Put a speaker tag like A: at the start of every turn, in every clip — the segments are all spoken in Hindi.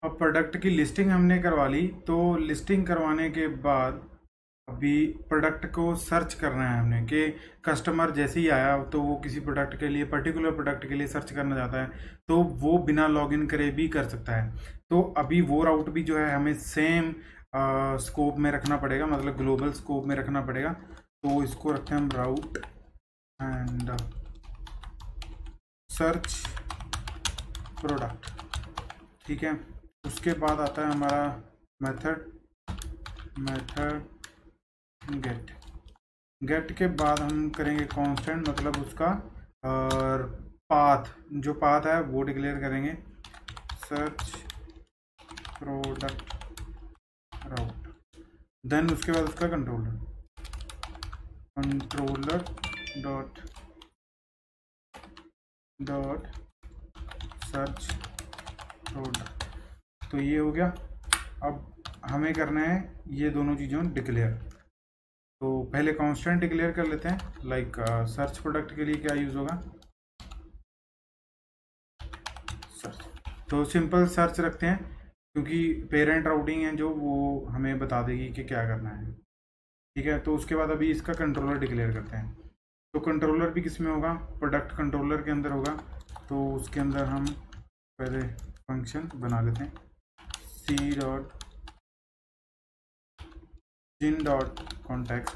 A: अब प्रोडक्ट की लिस्टिंग हमने करवा ली, तो लिस्टिंग करवाने के बाद अभी प्रोडक्ट को सर्च करना है हमने कि कस्टमर जैसे ही आया तो वो किसी प्रोडक्ट के लिए, पर्टिकुलर प्रोडक्ट के लिए सर्च करना चाहता है तो वो बिना लॉगिन करे भी कर सकता है। तो अभी वो राउट भी जो है हमें सेम स्कोप में रखना पड़ेगा, मतलब ग्लोबल स्कोप में रखना पड़ेगा। तो इसको रखते हैं हम राउट एंड सर्च प्रोडक्ट, ठीक है। उसके बाद आता है हमारा मेथड गेट के बाद हम करेंगे कांस्टेंट, मतलब उसका पाथ, जो पाथ है वो डिक्लेयर करेंगे, सर्च प्रोडक्ट राउट। देन उसके बाद उसका कंट्रोलर डॉट सर्च प्रोडक्ट। तो ये हो गया। अब हमें करना है ये दोनों चीज़ों डिक्लेयर। तो पहले कांस्टेंट डिक्लेयर कर लेते हैं, लाइक सर्च प्रोडक्ट के लिए क्या यूज़ होगा, सर्च। तो सिंपल सर्च रखते हैं क्योंकि पेरेंट राउटिंग है जो वो हमें बता देगी कि क्या करना है, ठीक है। तो उसके बाद अभी इसका कंट्रोलर डिक्लेयर करते हैं। तो कंट्रोलर भी किस में होगा, प्रोडक्ट कंट्रोलर के अंदर होगा। तो उसके अंदर हम पहले फंक्शन बना लेते हैं, c.gin.context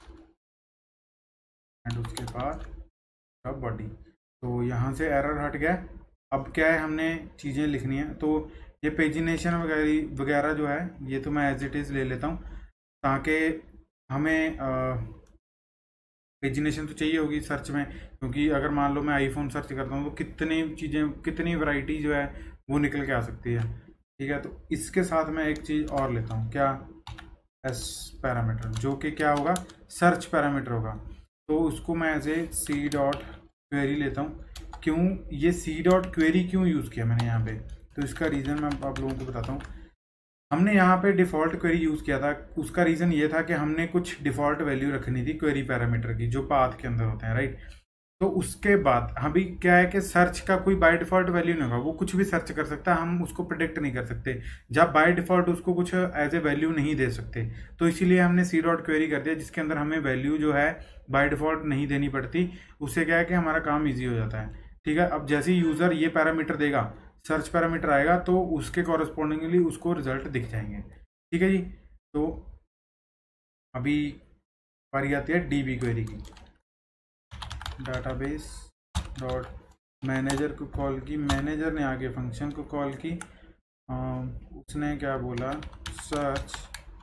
A: एंड उसके बाद बॉडी। तो यहाँ से एरर हट गया। अब क्या है, हमने चीज़ें लिखनी है। तो ये पेजिनेशन वगैरह जो है ये तो मैं एज इट इज़ ले लेता हूँ, ताकि हमें पेजिनेशन तो चाहिए होगी सर्च में, क्योंकि अगर मान लो मैं आईफोन सर्च करता हूँ तो कितनी चीज़ें, कितनी वैरायटी जो है वो निकल के आ सकती है, ठीक है। तो इसके साथ मैं एक चीज़ और लेता हूँ, क्या, एस पैरामीटर, जो कि क्या होगा, सर्च पैरामीटर होगा। तो उसको मैं as a c dot query लेता हूँ। क्यों ये सी डॉट क्वेरी क्यों यूज़ किया मैंने यहाँ पे, तो इसका रीज़न मैं आप लोगों को बताता हूँ। हमने यहाँ पे डिफ़ॉल्ट क्वेरी यूज़ किया था, उसका रीज़न ये था कि हमने कुछ डिफ़ॉल्ट वैल्यू रखनी थी क्वेरी पैरामीटर की, जो पाथ के अंदर होते हैं, राइट। तो उसके बाद अभी क्या है कि सर्च का कोई बाय डिफ़ॉल्ट वैल्यू नहीं होगा, वो कुछ भी सर्च कर सकता है, हम उसको प्रिडिक्ट नहीं कर सकते जब बाय डिफ़ॉल्ट उसको कुछ एज ए वैल्यू नहीं दे सकते। तो इसीलिए हमने सी डॉट क्वेरी कर दिया, जिसके अंदर हमें वैल्यू जो है बाय डिफ़ॉल्ट नहीं देनी पड़ती। उससे क्या है कि हमारा काम ईजी हो जाता है, ठीक है। अब जैसे ही यूज़र ये पैरामीटर देगा, सर्च पैरामीटर आएगा, तो उसके कॉरस्पॉन्डिंगली उसको रिजल्ट दिख जाएंगे, ठीक है जी। तो अभी बारी आती है डीबी क्वेरी की। डाटाबेस डॉट मैनेजर को कॉल की, मैनेजर ने आगे फंक्शन को कॉल की, उसने क्या बोला, सर्च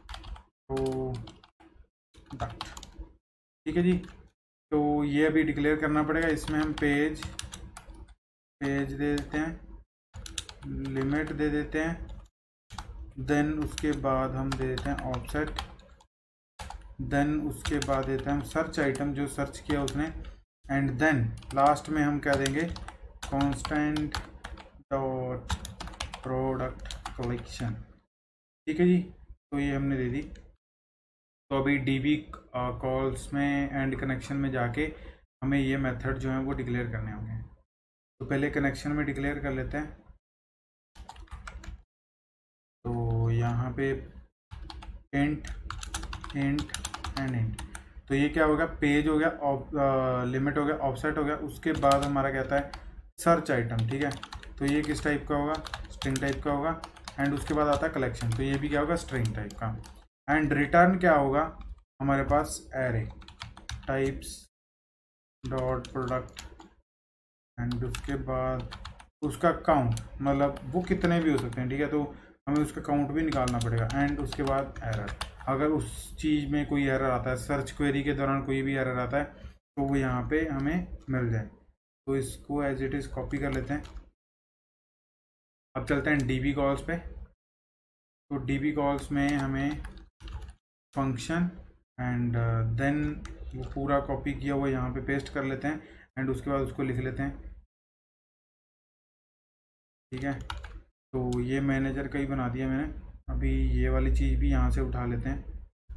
A: प्रोडक्ट, ठीक है जी। तो ये अभी डिक्लेयर करना पड़ेगा। इसमें हम पेज दे देते हैं, लिमिट दे देते हैं, देन उसके बाद हम दे देते हैं ऑफसेट, देन उसके बाद देते हैं हम सर्च आइटम जो सर्च किया उसने, एंड देन लास्ट में हम क्या देंगे, कांस्टेंट डॉट प्रोडक्ट कलेक्शन, ठीक है जी। तो ये हमने दे दी। तो अभी डीबी कॉल्स में एंड कनेक्शन में जाके हमें ये मेथड जो है वो डिक्लेयर करने होंगे। तो पहले कनेक्शन में डिक्लेयर कर लेते हैं। तो यहाँ पे इंट एंड इंट, तो ये क्या होगा, पेज हो गया, लिमिट हो गया, ऑफसेट हो गया। उसके बाद हमारा कहता है सर्च आइटम, ठीक है। तो ये किस टाइप का होगा, स्ट्रिंग टाइप का होगा। एंड उसके बाद आता है कलेक्शन, तो ये भी क्या होगा, स्ट्रिंग टाइप का। एंड रिटर्न क्या होगा हमारे पास, array types dot product, and उसके बाद उसका काउंट, मतलब वो कितने भी हो सकते हैं, ठीक है। तो हमें उसका काउंट भी निकालना पड़ेगा। एंड उसके बाद एरर, अगर उस चीज़ में कोई एरर आता है, सर्च क्वेरी के दौरान कोई भी एरर आता है, तो वो यहाँ पे हमें मिल जाए। तो इसको एज इट इज़ कॉपी कर लेते हैं। अब चलते हैं डीबी कॉल्स पे। तो डीबी कॉल्स में हमें फंक्शन एंड देन वो पूरा कॉपी किया हुआ यहाँ पे पेस्ट कर लेते हैं, एंड उसके बाद उसको लिख लेते हैं, ठीक है। तो ये मैनेजर का ही बना दिया मैंने। अभी ये वाली चीज़ भी यहाँ से उठा लेते हैं।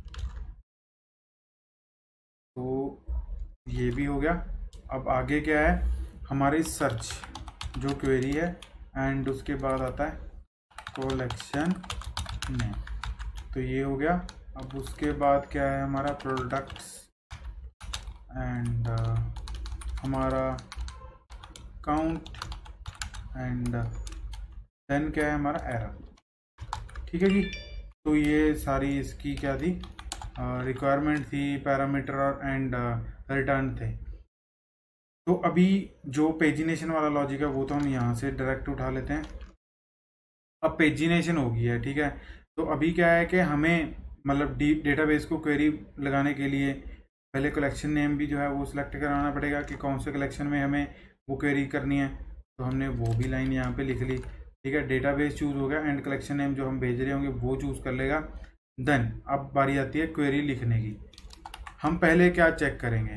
A: तो ये भी हो गया। अब आगे क्या है, हमारी सर्च जो क्वेरी है, एंड उसके बाद आता है कलेक्शन नेम। तो ये हो गया। अब उसके बाद क्या है हमारा प्रोडक्ट्स एंड हमारा काउंट एंड देन क्या है हमारा एरर। ठीक है जी। तो ये सारी इसकी क्या थी, रिक्वायरमेंट थी, पैरामीटर और एंड रिटर्न थे। तो अभी जो पेजिनेशन वाला लॉजिक है वो तो हम यहाँ से डायरेक्ट उठा लेते हैं। अब पेजिनेशन हो गई है, ठीक है। तो अभी क्या है कि हमें मतलब डेटाबेस को क्वेरी लगाने के लिए पहले कलेक्शन नेम भी जो है वो सिलेक्ट कराना पड़ेगा कि कौन से कलेक्शन में हमें वो क्वेरी करनी है। तो हमने वो भी लाइन यहाँ पे लिख ली, ठीक है। डेटाबेस चूज़ हो गया एंड कलेक्शन नेम जो हम भेज रहे होंगे वो चूज़ कर लेगा। देन अब बारी आती है क्वेरी लिखने की। हम पहले क्या चेक करेंगे,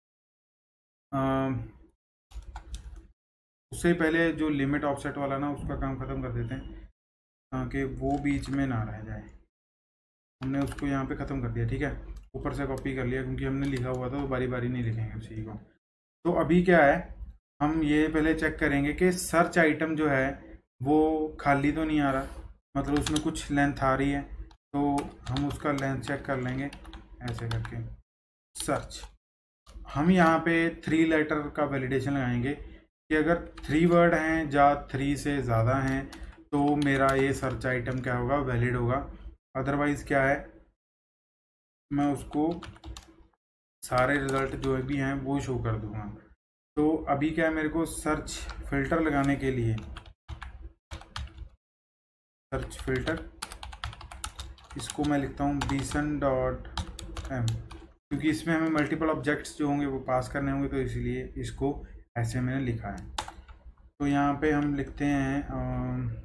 A: उससे पहले जो लिमिट ऑफसेट वाला ना उसका काम ख़त्म कर देते हैं ताकि वो बीच में ना रह जाए। हमने उसको यहाँ पे ख़त्म कर दिया, ठीक है। ऊपर से कॉपी कर लिया क्योंकि हमने लिखा हुआ था तो बारी बारी नहीं लिखेंगे उसी को। तो अभी क्या है, हम ये पहले चेक करेंगे कि सर्च आइटम जो है वो खाली तो नहीं आ रहा, मतलब उसमें कुछ लेंथ आ रही है। तो हम उसका लेंथ चेक कर लेंगे ऐसे करके सर्च। हम यहाँ पे 3 लेटर का वैलिडेशन लगाएंगे कि अगर 3 वर्ड हैं या 3 से ज़्यादा हैं तो मेरा ये सर्च आइटम क्या होगा, वैलिड होगा। अदरवाइज़ क्या है, मैं उसको सारे रिज़ल्ट जो भी हैं वो शो कर दूँगा। तो अभी क्या है, मेरे को सर्च फिल्टर लगाने के लिए सर्च फिल्टर, इसको मैं लिखता हूँ bson.m, क्योंकि इसमें हमें मल्टीपल ऑब्जेक्ट्स जो होंगे वो पास करने होंगे, तो इसीलिए इसको ऐसे मैंने लिखा है। तो यहाँ पे हम लिखते हैं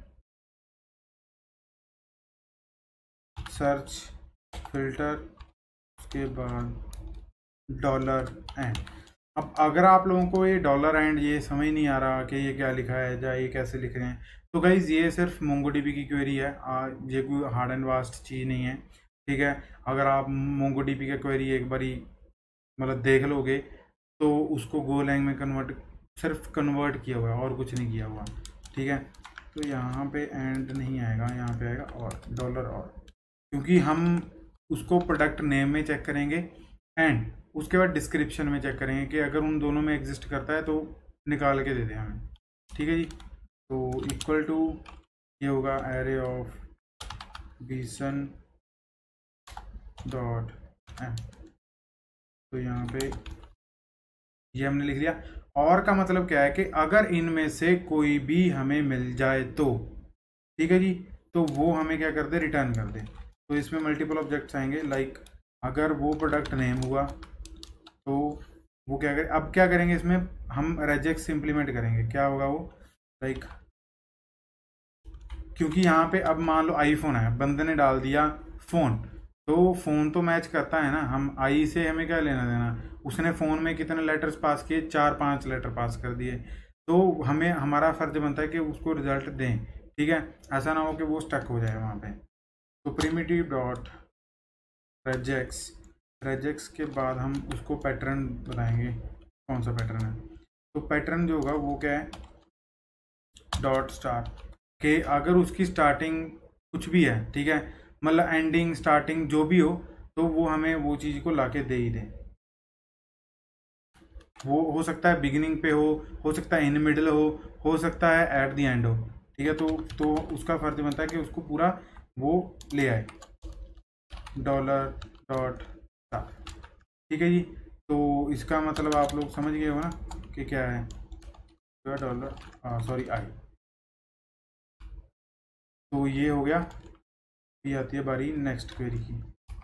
A: सर्च फिल्टर, उसके बाद $एंड। अब अगर आप लोगों को ये $एंड ये समझ नहीं आ रहा कि ये क्या लिखा है या ये कैसे लिख रहे हैं, तो गाइज ये सिर्फ मोंगोडीबी की क्वेरी है, ये कोई हार्ड एंड वास्ट चीज़ नहीं है, ठीक है। अगर आप मोंगोडीबी का क्वेरी एक बारी मतलब देख लोगे तो उसको गोलैंग में सिर्फ कन्वर्ट किया हुआ है और कुछ नहीं किया हुआ, ठीक है। तो यहाँ पे एंड नहीं आएगा, यहाँ पे आएगा और क्योंकि हम उसको प्रोडक्ट नेम में चेक करेंगे एंड उसके बाद डिस्क्रिप्शन में चेक करेंगे कि अगर उन दोनों में एग्जिस्ट करता है तो निकाल के दे दें हमें, ठीक है जी। तो इक्वल टू ये होगा एरे ऑफ bson.m। तो यहाँ पे ये हमने लिख लिया। और का मतलब क्या है कि अगर इनमें से कोई भी हमें मिल जाए तो, ठीक है जी, तो वो हमें क्या कर दे, रिटर्न कर दे। तो इसमें मल्टीपल ऑब्जेक्ट्स आएंगे, लाइक अगर वो प्रोडक्ट नेम हुआ तो वो क्या करें, अब क्या करेंगे इसमें हम रेजेक्स इम्प्लीमेंट करेंगे। क्या होगा वो, लाइक क्योंकि यहाँ पे अब मान लो आईफोन है, बंदे ने डाल दिया फ़ोन, तो फ़ोन तो मैच करता है ना, हम आई से हमें क्या लेना देना। उसने फ़ोन में कितने लेटर्स पास किए, 4-5 लेटर पास कर दिए, तो हमें हमारा फ़र्ज बनता है कि उसको रिजल्ट दें, ठीक है। ऐसा ना हो कि वो स्टक हो जाए वहाँ पे। तो प्रिमिटिव डॉट रेजेक्स के बाद हम उसको पैटर्न बताएंगे, कौन सा पैटर्न है। तो पैटर्न जो होगा वो क्या है, डॉट स्टार के अगर उसकी स्टार्टिंग कुछ भी है, ठीक है, मतलब एंडिंग स्टार्टिंग जो भी हो, तो वो हमें वो चीज़ को लाके दे ही दे। वो हो सकता है बिगिनिंग पे हो सकता है इन मिडल हो सकता है एट द एंड हो, ठीक है। तो उसका फर्ज बनता है कि उसको पूरा वो ले आए, $डॉट स्टार, ठीक है जी। तो इसका मतलब आप लोग समझ गए हो ना कि क्या है, $आई। तो ये हो गया। ये आती है बारी नेक्स्ट क्वेरी की।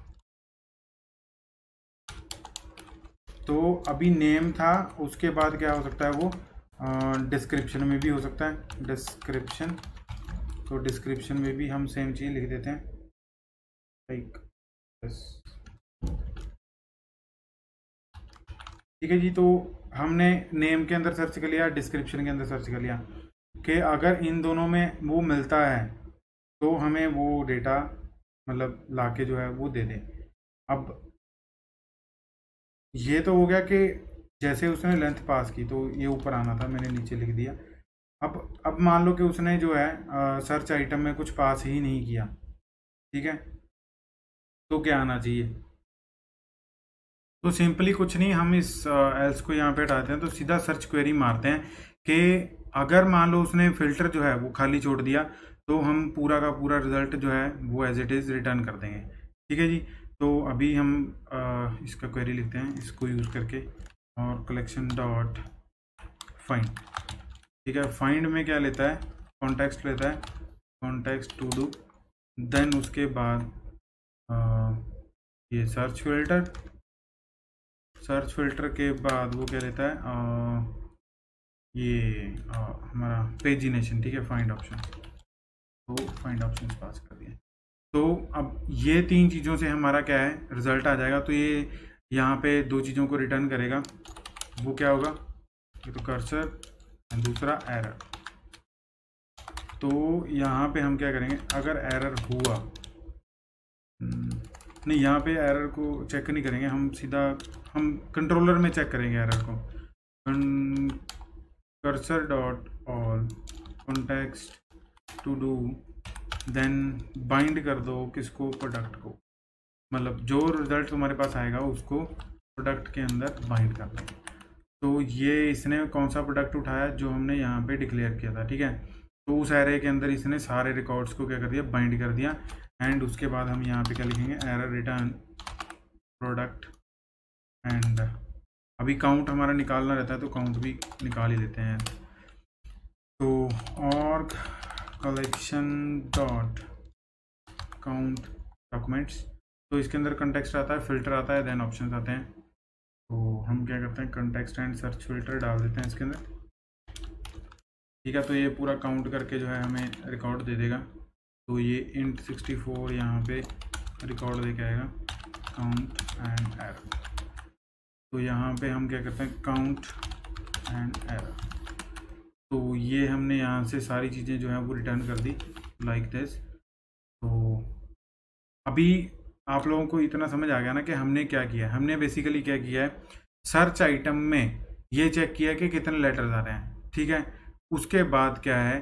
A: तो अभी नेम था, उसके बाद क्या हो सकता है वो डिस्क्रिप्शन में भी हो सकता है, डिस्क्रिप्शन। तो डिस्क्रिप्शन में भी हम सेम चीज़ लिख देते हैं, लाइक ठीक है जी। तो हमने नेम के अंदर सर्च कर लिया, डिस्क्रिप्शन के अंदर सर्च कर लिया कि अगर इन दोनों में वो मिलता है तो हमें वो डेटा मतलब लाके जो है वो दे दे। अब ये तो हो गया कि जैसे उसने लेंथ पास की तो ये ऊपर आना था, मैंने नीचे लिख दिया। अब मान लो कि उसने जो है सर्च आइटम में कुछ पास ही नहीं किया, ठीक है, तो क्या आना चाहिए? तो सिंपली कुछ नहीं, हम इस एल्स को यहाँ पे हटाते हैं, तो सीधा सर्च क्वेरी मारते हैं कि अगर मान लो उसने फिल्टर जो है वो खाली छोड़ दिया तो हम पूरा का पूरा रिजल्ट जो है वो एज इट इज़ रिटर्न कर देंगे। ठीक है जी। तो अभी हम इसका क्वेरी लिखते हैं इसको यूज़ करके, और कलेक्शन डॉट फाइंड। ठीक है, फाइंड में क्या लेता है? कॉन्टेक्स्ट लेता है, कॉन्टेक्स्ट टू डू, देन उसके बाद ये सर्च फिल्टर के बाद वो क्या लेता है, ये हमारा पेजिनेशन। ठीक है, फाइंड ऑप्शन, तो फाइंड ऑप्शन पास कर दिया। तो अब ये तीन चीज़ों से हमारा क्या है, रिजल्ट आ जाएगा। तो ये यहाँ पे दो चीज़ों को रिटर्न करेगा, वो क्या होगा? ये तो कर्सर, दूसरा एरर। तो यहाँ पे हम क्या करेंगे, अगर एरर हुआ, नहीं यहाँ पे एरर को चेक नहीं करेंगे, हम सीधा हम कंट्रोलर में चेक करेंगे एरर को। Cursor dot all context to do, then bind कर दो किसको? प्रोडक्ट को, मतलब जो रिजल्ट तुम्हारे पास आएगा उसको प्रोडक्ट के अंदर बाइंड कर दो। तो ये इसने कौन सा प्रोडक्ट उठाया? जो हमने यहाँ पे डिक्लेयर किया था। ठीक है, तो उस एरे के अंदर इसने सारे रिकॉर्ड्स को क्या कर दिया? बाइंड कर दिया। एंड उसके बाद हम यहाँ पे क्या लिखेंगे? Error return product. एंड अभी काउंट हमारा निकालना रहता है तो काउंट भी निकाल ही लेते हैं। तो org collection dot count documents, तो इसके अंदर कंटेक्स्ट आता है, फिल्टर आता है, देन ऑप्शंस आते हैं। तो हम क्या करते हैं, कंटेक्स्ट एंड सर्च फिल्टर डाल देते हैं इसके अंदर। ठीक है, तो ये पूरा काउंट करके जो है हमें रिकॉर्ड दे देगा। तो ये int 64 यहाँ पे रिकॉर्ड दे के आएगा, काउंट एंड एरर। तो यहाँ पे हम क्या करते हैं, काउंट एंड एरर। तो ये हमने यहाँ से सारी चीज़ें जो है वो रिटर्न कर दी लाइक दिस। तो अभी आप लोगों को इतना समझ आ गया ना कि हमने क्या किया? हमने बेसिकली क्या किया है, सर्च आइटम में ये चेक किया कि कितने लेटर्स आ रहे हैं। ठीक है, उसके बाद क्या है,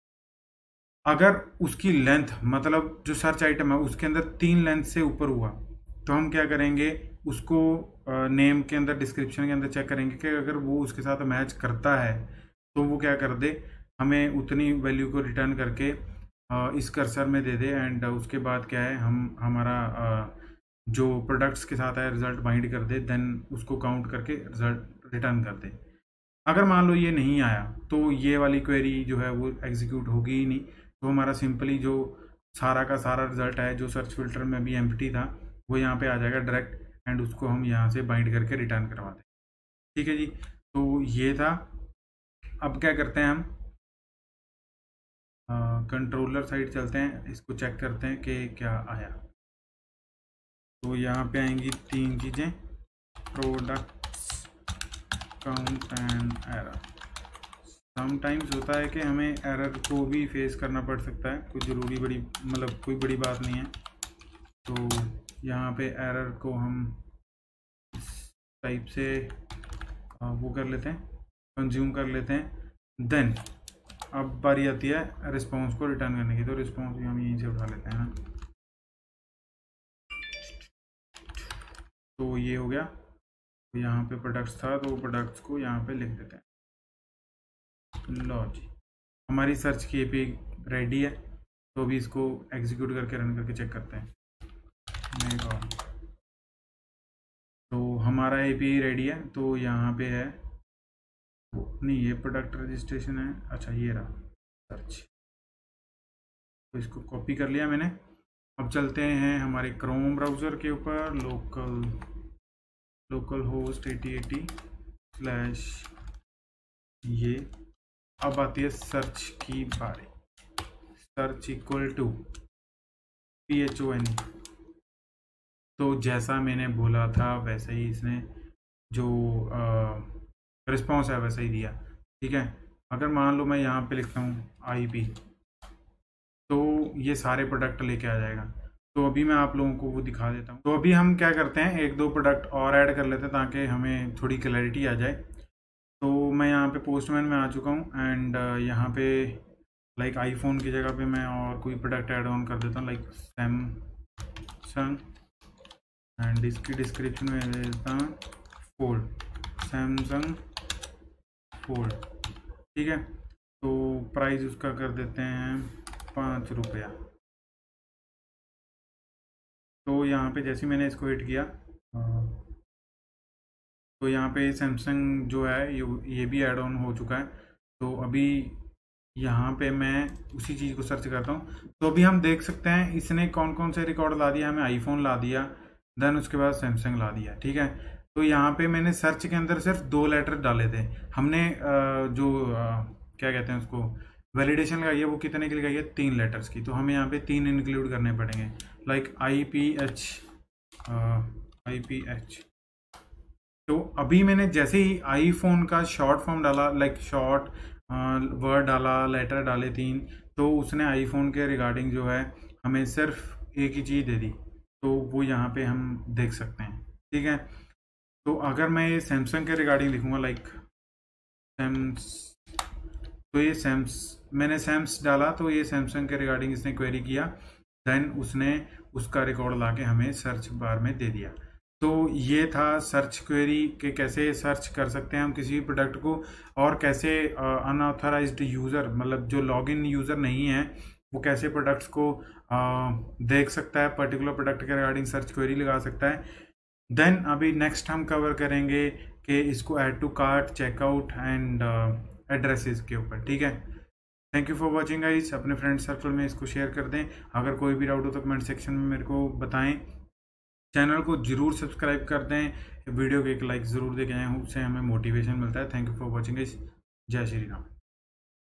A: अगर उसकी लेंथ, मतलब जो सर्च आइटम है उसके अंदर 3 लेंथ से ऊपर हुआ तो हम क्या करेंगे, उसको नेम के अंदर, डिस्क्रिप्शन के अंदर चेक करेंगे कि अगर वो उसके साथ मैच करता है तो वो क्या कर दे, हमें उतनी वैल्यू को रिटर्न करके इस कर्सर में दे दे। एंड उसके बाद क्या है, हम हमारा जो प्रोडक्ट्स के साथ है रिजल्ट बाइंड कर दे, देन उसको काउंट करके रिजल्ट रिटर्न कर दे। अगर मान लो ये नहीं आया तो ये वाली क्वेरी जो है वो एग्जीक्यूट होगी ही नहीं। तो हमारा सिंपली जो सारा का सारा रिजल्ट है जो सर्च फिल्टर में भी एम्प्टी था वो यहाँ पे आ जाएगा डायरेक्ट, एंड उसको हम यहाँ से बाइंड करके रिटर्न करवा दें। ठीक है जी, तो ये था। अब क्या करते हैं, हम कंट्रोलर साइड चलते हैं, इसको चेक करते हैं कि क्या आया। तो यहाँ पे आएंगी 3 चीज़ें, products, count and error. Sometimes होता है कि हमें एरर को भी फेस करना पड़ सकता है, कोई ज़रूरी बड़ी, मतलब कोई बड़ी बात नहीं है। तो यहाँ पे एरर को हम इस टाइप से वो कर लेते हैं, कंज्यूम कर लेते हैं। देन अब बारी आती है रिस्पॉन्स को रिटर्न करने की, तो रिस्पॉन्स भी हम यहीं से उठा लेते हैं ना। तो ये हो गया, तो यहाँ पे प्रोडक्ट्स था तो प्रोडक्ट्स को यहाँ पे लिख देते हैं। लो जी, हमारी सर्च की एपी रेडी है। तो अभी इसको एग्जीक्यूट करके रन करके चेक करते हैं। तो हमारा एपी रेडी है। तो यहाँ पे है, नहीं ये प्रोडक्ट रजिस्ट्रेशन है, अच्छा ये रहा सर्च। तो इसको कॉपी कर लिया मैंने। अब चलते हैं हमारे क्रोम ब्राउज़र के ऊपर, लोकल होस्ट 8080/ ये। अब आती है सर्च की बारी, सर्च इक्वल टू PHONE। तो जैसा मैंने बोला था वैसे ही इसने जो रिस्पॉन्स है वैसा ही दिया। ठीक है, अगर मान लो मैं यहाँ पे लिखता हूँ IP, तो ये सारे प्रोडक्ट लेके आ जाएगा। तो अभी मैं आप लोगों को वो दिखा देता हूँ। तो अभी हम क्या करते हैं, 1-2 प्रोडक्ट और ऐड कर लेते हैं ताकि हमें थोड़ी क्लैरिटी आ जाए। तो मैं यहाँ पे पोस्टमैन में आ चुका हूँ एंड यहाँ पे लाइक आईफोन की जगह पे मैं और कोई प्रोडक्ट ऐड ऑन कर देता हूँ लाइक सैमसंग एंड इसकी डिस्क्रिप्शन में दे देता हूँ फोल्ड, सैमसंग फोल्ड। ठीक है, तो प्राइस उसका कर देते हैं 5 रुपया। तो यहाँ पे जैसे मैंने इसको एड किया तो यहाँ पे सैमसंग जो है ये भी ऐड ऑन हो चुका है। तो अभी यहाँ पे मैं उसी चीज़ को सर्च करता हूँ। तो अभी हम देख सकते हैं इसने कौन कौन से रिकॉर्ड ला दिया, हमें आईफोन ला दिया, देन उसके बाद सैमसंग ला दिया। ठीक है, तो यहाँ पे मैंने सर्च के अंदर सिर्फ 2 लेटर डाले थे हमने, क्या कहते हैं उसको, वैलिडेशन लगाई है, वो कितने की लगाई है, 3 लेटर्स की। तो हमें यहाँ पे 3 इंक्लूड करने पड़ेंगे लाइक IPH। तो अभी मैंने जैसे ही आईफोन का शॉर्ट फॉर्म डाला, लाइक शॉर्ट वर्ड डाला, लेटर डाले 3, तो उसने आईफोन के रिगार्डिंग जो है हमें सिर्फ एक ही चीज़ दे दी। तो वो यहाँ पे हम देख सकते हैं। ठीक है, तो अगर मैं ये सैमसंग के रिगार्डिंग लिखूँगा लाइक तो ये मैंने सैम्स डाला, तो ये सैमसंग के रिगार्डिंग इसने क्वेरी किया, देन उसने उसका रिकॉर्ड ला के हमें सर्च बार में दे दिया। तो ये था सर्च क्वेरी के कैसे सर्च कर सकते हैं हम किसी भी प्रोडक्ट को, और कैसे अनऑथराइज्ड यूज़र, मतलब जो लॉगिन यूज़र नहीं है, वो कैसे प्रोडक्ट्स को देख सकता है, पर्टिकुलर प्रोडक्ट के रिगार्डिंग सर्च क्वेरी लगा सकता है। देन अभी नेक्स्ट हम कवर करेंगे कि इसको add to cart, checkout and addresses के ऊपर। ठीक है, thank you for watching guys. अपने फ्रेंड सर्कल में इसको शेयर कर दें। अगर कोई भी डाउट हो तो कमेंट सेक्शन में मेरे को बताएं। चैनल को जरूर सब्सक्राइब कर दें, वीडियो को एक लाइक ज़रूर दे के आए, उससे हमें मोटिवेशन मिलता है। Thank you for watching guys. जय श्री राम।